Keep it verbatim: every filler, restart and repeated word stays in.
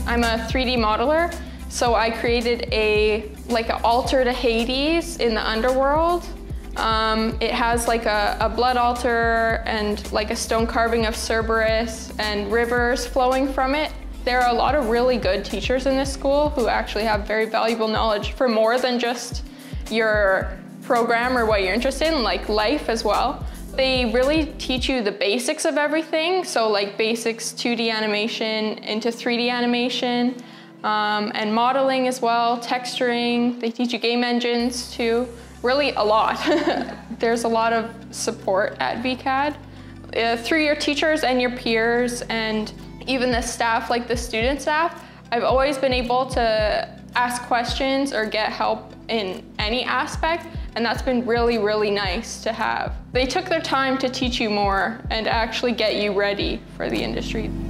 I'm a three D modeler, so I created a like an altar to Hades in the Underworld. Um, it has like a, a blood altar and like a stone carving of Cerberus and rivers flowing from it. There are a lot of really good teachers in this school who actually have very valuable knowledge for more than just your program or what you're interested in, like life as well. They really teach you the basics of everything. So like basics two D animation into three D animation um, and modeling as well, texturing. They teach you game engines too. Really a lot. There's a lot of support at V CAD uh, through your teachers and your peers and even the staff, like the student staff. I've always been able to ask questions or get help in any aspect, and that's been really, really nice to have. They took their time to teach you more and actually get you ready for the industry.